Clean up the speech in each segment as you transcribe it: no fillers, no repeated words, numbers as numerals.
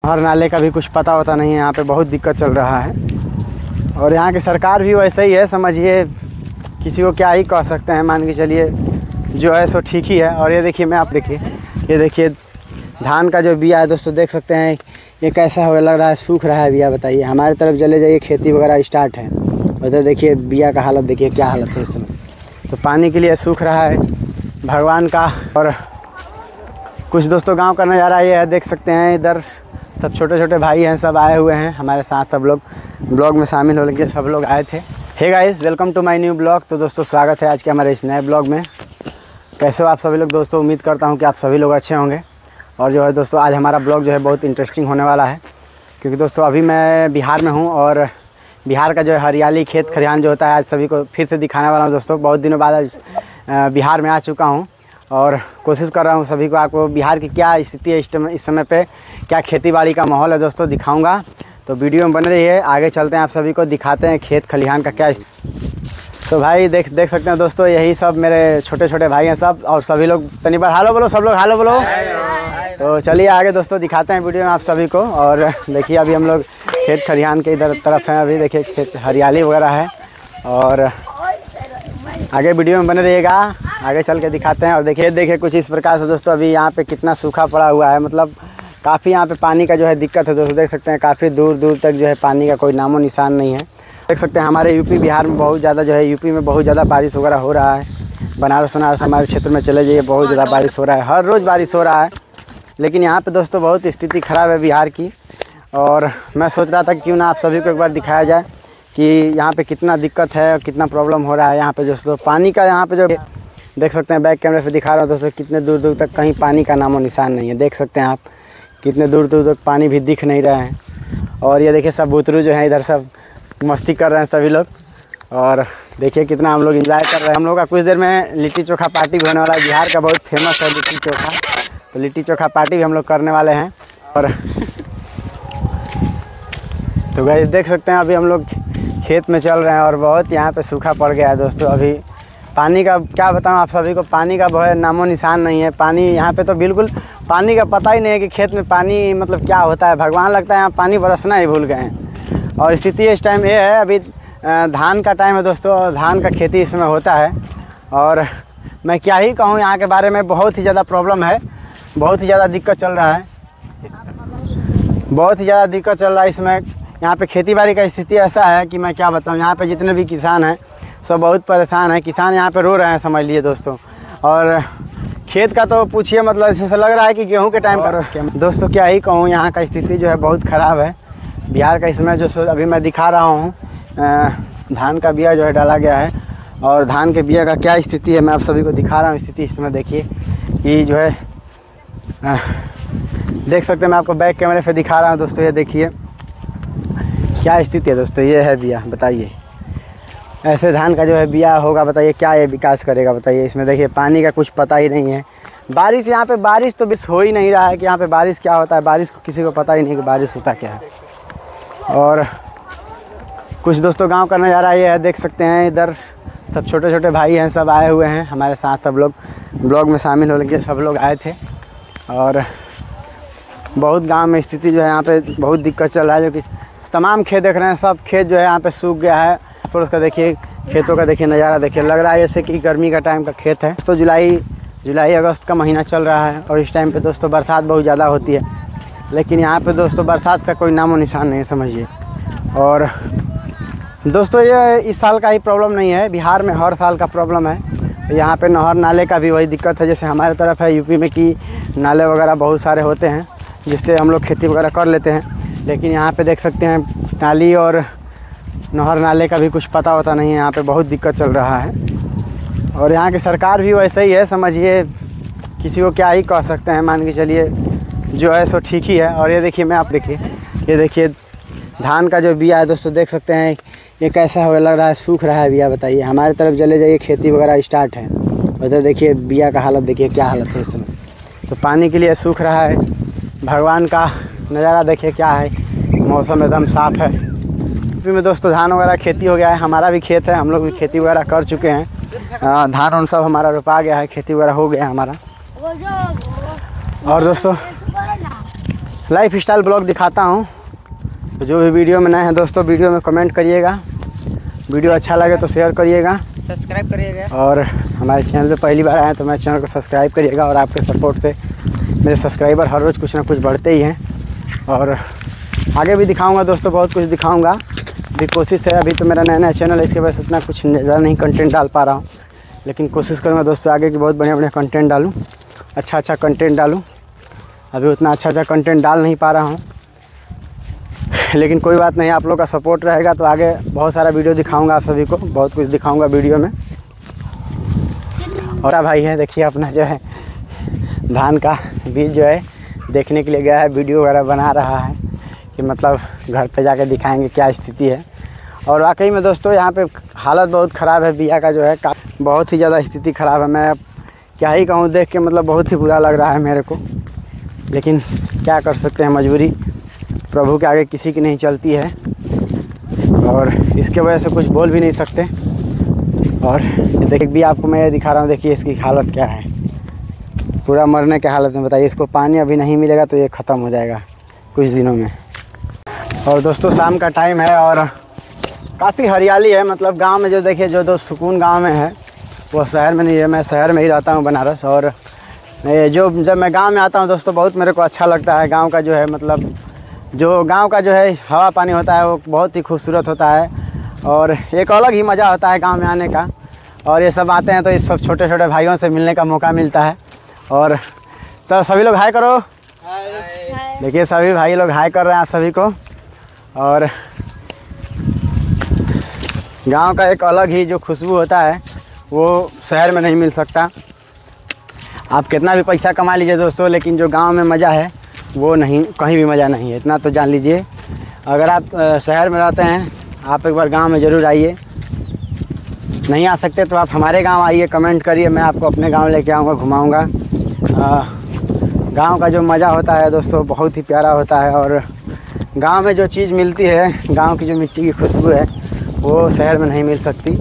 हर नाले का भी कुछ पता होता नहीं है। यहाँ पे बहुत दिक्कत चल रहा है और यहाँ की सरकार भी वैसे ही है, समझिए किसी को क्या ही कह सकते हैं। मान के चलिए जो है सो ठीक ही है। और ये देखिए, मैं आप देखिए, ये देखिए धान का जो बिया है दोस्तों, देख सकते हैं ये कैसा हो लग रहा है, सूख रहा है बिया। बताइए, हमारे तरफ चले जाइए, खेती वगैरह स्टार्ट है, उधर देखिए बिया का हालत देखिए क्या हालत है इस समय। तो पानी के लिए सूख रहा है भगवान का। और कुछ दोस्तों गांव का नज़ारा ये है, देख सकते हैं इधर सब छोटे छोटे भाई हैं, सब आए हुए हैं हमारे साथ, सब लोग ब्लॉग में शामिल होने के सब लोग आए थे। Hey guys, welcome to my new blog. तो दोस्तों स्वागत है आज के हमारे इस नए ब्लॉग में। कैसे हो आप सभी लोग दोस्तों? उम्मीद करता हूँ कि आप सभी लोग अच्छे होंगे। और जो है दोस्तों, आज हमारा ब्लॉग जो है बहुत इंटरेस्टिंग होने वाला है, क्योंकि दोस्तों अभी मैं बिहार में हूँ और बिहार का जो है हरियाली खेत खलिहान जो होता है आज सभी को फिर से दिखाने वाला हूँ दोस्तों। बहुत दिनों बाद आज बिहार में आ चुका हूँ और कोशिश कर रहा हूँ सभी को, आपको बिहार की क्या स्थिति है इस समय पे, क्या खेती बाड़ी का माहौल है दोस्तों, दिखाऊंगा। तो वीडियो में बने रहिए, आगे चलते हैं, आप सभी को दिखाते हैं खेत खलिहान का क्या। तो भाई देख सकते हैं दोस्तों, यही सब मेरे छोटे छोटे भाई हैं सब, और सभी लोग तनी बार हालो बोलो, सब लोग हालो बोलो। तो चलिए आगे दोस्तों दिखाते हैं वीडियो में आप सभी को। और देखिए अभी हम लोग खेत खलिहान के इधर तरफ हैं, अभी देखिए खेत हरियाली वगैरह है और आगे वीडियो में बने रहिएगा, आगे चल के दिखाते हैं। और देखिए कुछ इस प्रकार से दोस्तों, अभी यहाँ पे कितना सूखा पड़ा हुआ है, मतलब काफ़ी यहाँ पे पानी का जो है दिक्कत है दोस्तों। देख सकते हैं काफ़ी दूर दूर तक जो है पानी का कोई नामो निशान नहीं है। देख सकते हैं हमारे यूपी बिहार में बहुत ज़्यादा जो है, यूपी में बहुत ज़्यादा बारिश वगैरह हो रहा है। बनारस हमारे क्षेत्र में चले जाइए, बहुत ज़्यादा बारिश हो रहा है, हर रोज़ बारिश हो रहा है। लेकिन यहाँ पे दोस्तों बहुत स्थिति ख़राब है बिहार की। और मैं सोच रहा था कि क्यों ना आप सभी को एक बार दिखाया जाए कि यहाँ पे कितना दिक्कत है और कितना प्रॉब्लम हो रहा है यहाँ पे दोस्तों। पानी का यहाँ पे जो देख सकते हैं, बैक कैमरे से दिखा रहा हूँ दोस्तों, कितने दूर दूर तक कहीं पानी का नामो निशान नहीं है। देख सकते हैं आप कितने दूर दूर तक पानी भी दिख नहीं रहा है। और ये देखिए सब बुतरू जो है इधर सब मस्ती कर रहे हैं सभी लोग। और देखिए कितना हम लोग एंजॉय कर रहे हैं। हम लोग का कुछ देर में लिट्टी चोखा पार्टी भी होने वाला है। बिहार का बहुत फेमस है लिट्टी चोखा, तो लिट्टी चोखा पार्टी भी हम लोग करने वाले हैं। और तो गाइस देख सकते हैं अभी हम लोग खेत में चल रहे हैं और बहुत यहाँ पे सूखा पड़ गया है दोस्तों। अभी पानी का क्या बताऊँ आप सभी को, पानी का बहुत नामो निशान नहीं है। पानी यहाँ पे तो बिल्कुल पानी का पता ही नहीं है कि खेत में पानी मतलब क्या होता है। भगवान लगता है यहाँ पानी बरसना ही भूल गए हैं। और स्थिति इस टाइम ये है, अभी धान का टाइम है दोस्तों, धान का खेती इसमें होता है। और मैं क्या ही कहूँ यहाँ के बारे में, बहुत ही ज़्यादा प्रॉब्लम है, बहुत ही ज़्यादा दिक्कत चल रहा है, बहुत ही ज़्यादा दिक्कत चल रहा है इसमें। यहाँ पे खेती बाड़ी का स्थिति ऐसा है कि मैं क्या बताऊँ, यहाँ पे जितने भी किसान हैं सब बहुत परेशान हैं। किसान यहाँ पे रो रहे हैं समझ लिए दोस्तों। और खेत का तो पूछिए, मतलब ऐसा लग रहा है कि गेहूँ के टाइम पर दोस्तों क्या ही कहूँ, यहाँ का स्थिति जो है बहुत ख़राब है बिहार का। इसमें जो अभी मैं दिखा रहा हूँ धान का बिया जो है डाला गया है, और धान के बिया का क्या स्थिति है मैं आप सभी को दिखा रहा हूँ स्थिति। इसमें देखिए कि जो है देख सकते हैं, मैं आपको बैक कैमरे से दिखा रहा हूँ दोस्तों। ये देखिए क्या स्थिति है दोस्तों, ये है बिया। बताइए ऐसे धान का जो है बिया होगा, बताइए क्या ये विकास करेगा बताइए। इसमें देखिए पानी का कुछ पता ही नहीं है। बारिश यहाँ पे बारिश तो बस हो ही नहीं रहा है कि यहाँ पे बारिश क्या होता है, बारिश को किसी को पता ही नहीं कि बारिश होता क्या है। और कुछ दोस्तों गांव का नज़ारा ये है, देख सकते हैं इधर सब छोटे छोटे भाई हैं, सब आए हुए हैं हमारे साथ, सब लोग ब्लॉग में शामिल होने के सब लोग आए थे। और बहुत गांव में स्थिति जो है यहाँ पे बहुत दिक्कत चल रहा है, जो कि तमाम खेत देख रहे हैं, सब खेत जो है यहाँ पे सूख गया है। और उसका देखिए खेतों का देखिए नज़ारा देखिए, लग रहा है जैसे कि गर्मी का टाइम का खेत है दोस्तों। जुलाई अगस्त का महीना चल रहा है और इस टाइम पे दोस्तों बरसात बहुत ज़्यादा होती है, लेकिन यहाँ पे दोस्तों बरसात का कोई नामो निशान नहीं है समझिए। और दोस्तों ये इस साल का ही प्रॉब्लम नहीं है, बिहार में हर साल का प्रॉब्लम है। यहाँ पे नहर नाले का भी वही दिक्कत है जैसे हमारे तरफ है यूपी में, कि नाले वगैरह बहुत सारे होते हैं जिससे हम लोग खेती वगैरह कर लेते हैं। लेकिन यहाँ पे देख सकते हैं नाली और नहर नाले का भी कुछ पता होता नहीं है। यहाँ पे बहुत दिक्कत चल रहा है और यहाँ की सरकार भी वैसे ही है, समझिए किसी को क्या ही कह सकते हैं। मान के चलिए जो है सो ठीक ही है। और ये देखिए, मैं आप देखिए, ये देखिए धान का जो बिया है दोस्तों, देख सकते हैं ये कैसा हो लग रहा है, सूख रहा है बिया। बताइए, हमारे तरफ चले जाइए, खेती वगैरह स्टार्ट है, उधर देखिए बिया का हालत देखिए क्या हालत है इस समय। तो पानी के लिए सूख रहा है। भगवान का नज़ारा देखिए क्या है, मौसम एकदम साफ़ है। यूपी में दोस्तों धान वगैरह खेती हो गया है, हमारा भी खेत है, हम लोग भी खेती वगैरह कर चुके हैं। धान उन सब हमारा रोपा गया है, खेती वगैरह हो गया है हमारा। और दोस्तों लाइफ स्टाइल ब्लॉग दिखाता हूँ। तो जो भी वीडियो में नए हैं दोस्तों, वीडियो में कमेंट करिएगा, वीडियो अच्छा लगे तो शेयर करिएगा, सब्सक्राइब करिएगा, और हमारे चैनल पे पहली बार आए तो मेरे चैनल को सब्सक्राइब करिएगा। और आपके सपोर्ट से मेरे सब्सक्राइबर हर रोज़ कुछ ना कुछ बढ़ते ही हैं, और आगे भी दिखाऊंगा दोस्तों, बहुत कुछ दिखाऊंगा। अभी कोशिश है, अभी तो मेरा नया नया चैनल है, इसके वजह से उतना कुछ ज़्यादा नहीं कंटेंट डाल पा रहा हूँ, लेकिन कोशिश करूँगा दोस्तों आगे की बहुत बढ़िया बढ़िया कंटेंट डालूँ, अच्छा कंटेंट डालूँ। अभी उतना अच्छा कंटेंट डाल नहीं पा रहा हूँ, लेकिन कोई बात नहीं, आप लोग का सपोर्ट रहेगा तो आगे बहुत सारा वीडियो दिखाऊंगा आप सभी को, बहुत कुछ दिखाऊंगा वीडियो में। और भाई है देखिए अपना जो है धान का बीज जो है देखने के लिए गया है, वीडियो वगैरह बना रहा है कि मतलब घर पे जाके दिखाएंगे क्या स्थिति है। और वाकई में दोस्तों यहाँ पे हालत बहुत ख़राब है, बिया का जो है बहुत ही ज़्यादा स्थिति ख़राब है। मैं क्या ही कहूँ, देख के मतलब बहुत ही बुरा लग रहा है मेरे को, लेकिन क्या कर सकते हैं, मजबूरी प्रभु के आगे किसी की नहीं चलती है, और इसके वजह से कुछ बोल भी नहीं सकते। और देख भी आपको मैं ये दिखा रहा हूँ, देखिए इसकी हालत क्या है, पूरा मरने के हालत में। बताइए, इसको पानी अभी नहीं मिलेगा तो ये ख़त्म हो जाएगा कुछ दिनों में। और दोस्तों शाम का टाइम है और काफ़ी हरियाली है, मतलब गांव में जो देखिए जो दोस्त सुकून गांव में है वो शहर में नहीं है। मैं शहर में ही रहता हूँ बनारस, और जब मैं गांव में आता हूँ दोस्तों बहुत मेरे को अच्छा लगता है। गांव का जो है मतलब जो गांव का जो है हवा पानी होता है वो बहुत ही खूबसूरत होता है, और एक अलग ही मज़ा होता है गांव में आने का। और ये सब आते हैं तो इस सब छोटे छोटे भाइयों से मिलने का मौका मिलता है। और तो सभी लोग हाय करो, देखिए सभी भाई लोग हाय कर रहे हैं आप सभी को। और गांव का एक अलग ही जो खुशबू होता है वो शहर में नहीं मिल सकता। आप कितना भी पैसा कमा लीजिए दोस्तों, लेकिन जो गांव में मज़ा है वो नहीं, कहीं भी मज़ा नहीं है, इतना तो जान लीजिए। अगर आप शहर में रहते हैं आप एक बार गांव में ज़रूर आइए, नहीं आ सकते तो आप हमारे गांव आइए, कमेंट करिए, मैं आपको अपने गांव लेके आऊँगा, घुमाऊँगा। गांव का जो मज़ा होता है दोस्तों बहुत ही प्यारा होता है, और गांव में जो चीज़ मिलती है, गांव की जो मिट्टी की खुशबू है वो शहर में नहीं मिल सकती।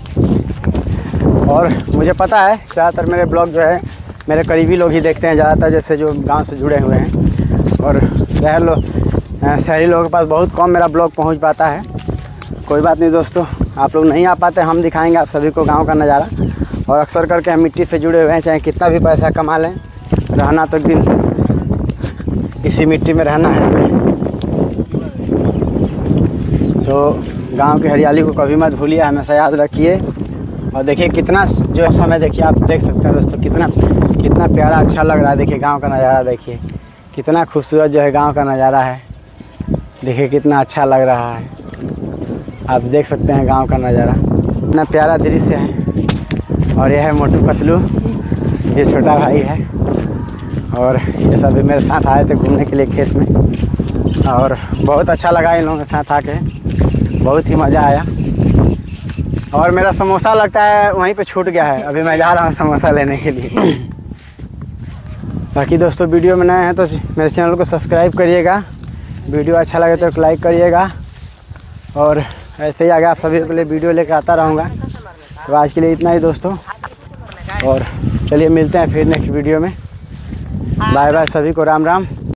और मुझे पता है ज़्यादातर मेरे ब्लॉग जो है मेरे करीबी लोग ही देखते हैं ज़्यादातर, जैसे जो गांव से जुड़े हुए हैं। और शहरी लोगों के पास बहुत कम मेरा ब्लॉग पहुंच पाता है। कोई बात नहीं दोस्तों, आप लोग नहीं आ पाते, हम दिखाएंगे आप सभी को गांव का नज़ारा। और अक्सर करके हम मिट्टी से जुड़े हुए हैं, चाहे कितना भी पैसा कमा लें, रहना तो एक दिन इसी मिट्टी में रहना है। तो गांव की हरियाली को कभी मत भूलिए, हमेशा याद रखिए। और देखिए कितना जो समय, देखिए आप देख सकते हैं दोस्तों कितना प्यारा अच्छा लग रहा है। देखिए गांव का नज़ारा, देखिए कितना खूबसूरत जो है गांव का नज़ारा है, देखिए कितना अच्छा लग रहा है। आप देख सकते हैं गांव का नज़ारा, इतना प्यारा दृश्य है। और यह है मोटू पतलू, ये छोटा भाई है, और ये सभी मेरे साथ आए थे घूमने के लिए खेत में, और बहुत अच्छा लगा इन लोगों के साथ आके, बहुत ही मज़ा आया। और मेरा समोसा लगता है वहीं पे छूट गया है, अभी मैं जा रहा हूँ समोसा लेने के लिए। बाकी दोस्तों वीडियो में नए हैं तो मेरे चैनल को सब्सक्राइब करिएगा, वीडियो अच्छा लगे तो एक लाइक करिएगा, और ऐसे ही आगे आप सभी के लिए वीडियो लेकर आता रहूँगा। तो आज के लिए इतना ही दोस्तों, और चलिए मिलते हैं फिर नेक्स्ट वीडियो में। बाय बाय, सभी को राम राम।